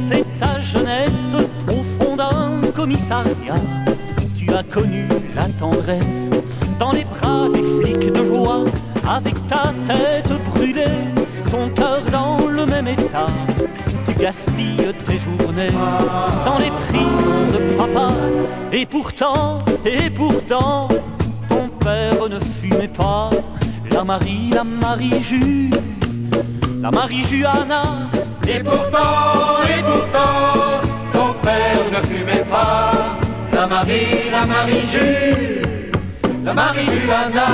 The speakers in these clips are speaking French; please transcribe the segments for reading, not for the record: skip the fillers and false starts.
laissé ta jeunesse au fond d'un commissariat. Tu as connu la tendresse dans les bras des flics de joie, avec ta tête brûlée, ton cœur dans le même état. Tu gaspilles tes journées dans les prisons de papa. Et pourtant, ton père ne fumait pas la Marie-Ju, la Marie-Juana. Et pourtant, ton père ne fumait pas la Marie-Ju, la Marie-Juana.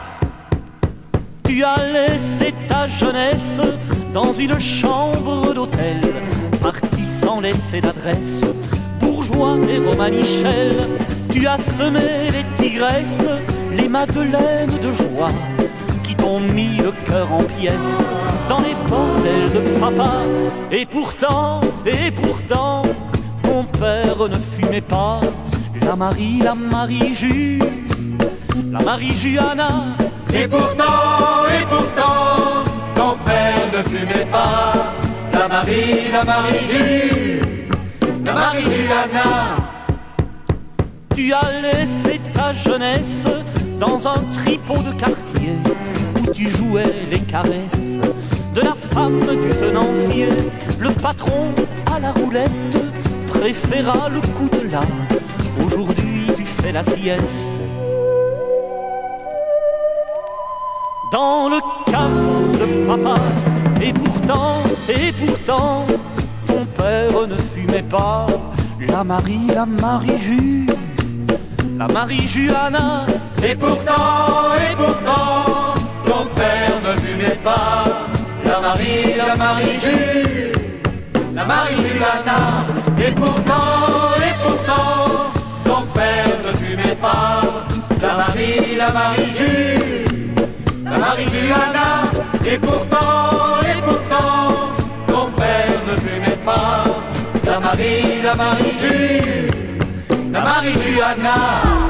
Tu as laissé ta jeunesse dans une chambre d'hôtel, parti sans laisser d'adresse, bourgeois et romanichel. Tu as semé les tigresses, les madeleines de joie, qui t'ont mis le cœur en pièces dans les bordels de papa. Et pourtant, ton père ne fumait pas la Marie-Ju, la Marie-Juana. Et pourtant, ton père ne fumait pas la Marie-Ju, la Marie-Juana. Tu as laissé ta jeunesse dans un tripot de quartier où tu jouais les caresses de la femme du tenancier. Le patron à la roulette préféra le coup de là. Aujourd'hui tu fais la sieste dans le caveau de papa. Et pourtant, ton père ne fumait pas la Marie-Ju, la Marie-Juana. Et pourtant, ton père ne fumait pas la Marie-Ju, la Marie-Juana. Et pourtant, ton père ne fumait pas la Marie-Ju, la Marie-Juana. Et pourtant, ton père ne fumait pas la Marie-Ju, la Marie-Juana.